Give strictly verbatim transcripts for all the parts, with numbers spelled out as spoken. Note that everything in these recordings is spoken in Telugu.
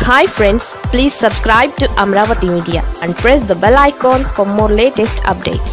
Hi friends, please subscribe to Amaravathi Media and press the bell icon for more latest updates.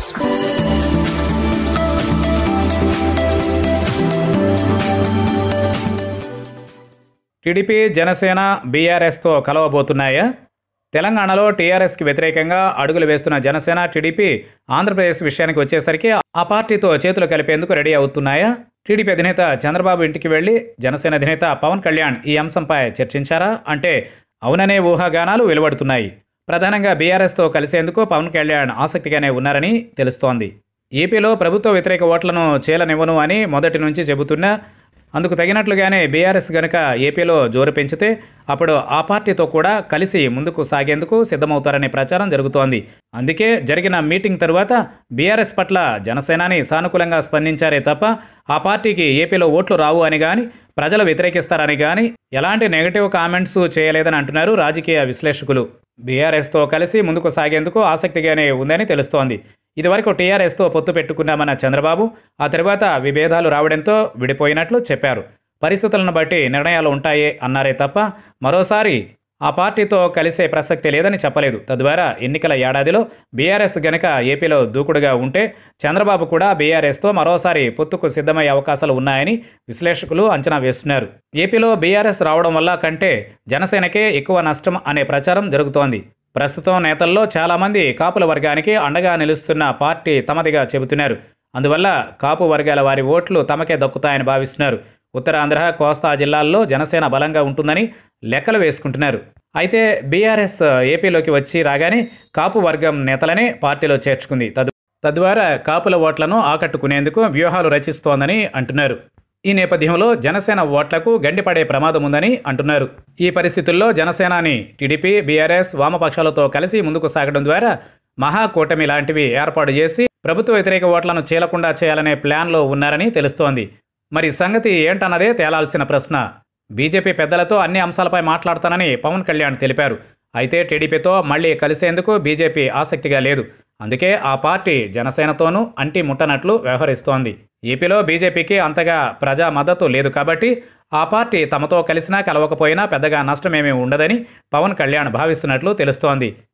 T D P, Janasena, B R S తో కలవబోతున్నాయా? తెలంగాణలో టీఆర్ఎస్ కి వ్యతిరేకంగా అడుగులు వేస్తున్న జనసేన, టీడీపీ ఆంధ్రప్రదేశ్ విషయానికి వచ్చేసరికి ఆ పార్టీతో చేతులు కలిపేందుకు రెడీ అవుతున్నాయా? టీడీపీ అధినేత చంద్రబాబు ఇంటికి వెళ్లి జనసేన అధినేత పవన్ కళ్యాణ్ ఈ అంశంపై చర్చించారా అంటే అవుననే ఊహాగానాలు వెలువడుతున్నాయి. ప్రధానంగా బీఆర్ఎస్ తో కలిసేందుకు పవన్ కళ్యాణ్ ఆసక్తిగానే ఉన్నారని తెలుస్తోంది. ఏపీలో ప్రభుత్వ వ్యతిరేక ఓట్లను చీలనివ్వను అని మొదటి నుంచి చెబుతున్నా అందుకు తగినట్లుగానే బీఆర్ఎస్ గనుక ఏపీలో జోరు పెంచితే అప్పుడు ఆ పార్టీతో కూడా కలిసి ముందుకు సాగేందుకు సిద్ధమవుతారనే ప్రచారం జరుగుతోంది. అందుకే జరిగిన మీటింగ్ తరువాత బీఆర్ఎస్ పట్ల జనసేనాని సానుకూలంగా స్పందించారే తప్ప ఆ పార్టీకి ఏపీలో ఓట్లు రావు అని కానీ ప్రజలు వ్యతిరేకిస్తారని కానీ ఎలాంటి నెగటివ్ కామెంట్స్ చేయలేదని అంటున్నారు రాజకీయ విశ్లేషకులు. బీఆర్ఎస్తో కలిసి ముందుకు సాగేందుకు ఆసక్తిగానే ఉందని తెలుస్తోంది. ఇదివరకు టీఆర్ఎస్తో పొత్తు పెట్టుకున్నామన్న చంద్రబాబు ఆ తర్వాత విభేదాలు రావడంతో విడిపోయినట్లు చెప్పారు. పరిస్థితులను బట్టి నిర్ణయాలు ఉంటాయే అన్నారే తప్ప మరోసారి ఆ పార్టీతో కలిసే ప్రసక్తి లేదని చెప్పలేదు. తద్వారా ఎన్నికల ఏడాదిలో బీఆర్ఎస్ గనక ఏపీలో దూకుడుగా ఉంటే చంద్రబాబు కూడా బీఆర్ఎస్తో మరోసారి పొత్తుకు సిద్ధమయ్యే అవకాశాలు ఉన్నాయని విశ్లేషకులు అంచనా వేస్తున్నారు. ఏపీలో బీఆర్ఎస్ రావడం వల్ల కంటే జనసేనకే ఎక్కువ నష్టం అనే ప్రచారం జరుగుతోంది. ప్రస్తుతం నేతల్లో చాలామంది కాపుల వర్గానికి అండగా నిలుస్తున్న పార్టీ తమదిగా చెబుతున్నారు. అందువల్ల కాపు వర్గాల వారి ఓట్లు తమకే దక్కుతాయని భావిస్తున్నారు. ఉత్తరాంధ్ర, కోస్తా జిల్లాల్లో జనసేన బలంగా ఉంటుందని లెక్కలు వేసుకుంటున్నారు. అయితే బీఆర్ఎస్ ఏపీలోకి వచ్చి రాగానే కాపు వర్గం నేతలనే పార్టీలో చేర్చుకుంది. తద్వారా కాపుల ఓట్లను ఆకట్టుకునేందుకు వ్యూహాలు రచిస్తోందని అంటున్నారు. ఈ నేపథ్యంలో జనసేన ఓట్లకు గండిపడే ప్రమాదం ఉందని అంటున్నారు. ఈ పరిస్థితుల్లో జనసేనాని టీడీపీ, బీఆర్ఎస్ వామపక్షాలతో కలిసి ముందుకు సాగడం ద్వారా మహాకూటమి లాంటివి ఏర్పాటు చేసి ప్రభుత్వ వ్యతిరేక ఓట్లను చీలకుండా చేయాలనే ప్లాన్లో ఉన్నారని తెలుస్తోంది. మరి సంగతి ఏంటన్నదే తేలాల్సిన ప్రశ్న. బీజేపీ పెద్దలతో అన్ని అంశాలపై మాట్లాడతానని పవన్ కళ్యాణ్ తెలిపారు. అయితే టీడీపీతో మళ్లీ కలిసేందుకు బీజేపీ ఆసక్తిగా లేదు. అందుకే ఆ పార్టీ జనసేనతోనూ అంటి ముట్టనట్లు వ్యవహరిస్తోంది. ఏపీలో బీజేపీకి అంతగా ప్రజా మద్దతు లేదు కాబట్టి ఆ పార్టీ తమతో కలిసినా కలవకపోయినా పెద్దగా నష్టమేమీ ఉండదని పవన్ కళ్యాణ్ భావిస్తున్నట్లు తెలుస్తోంది.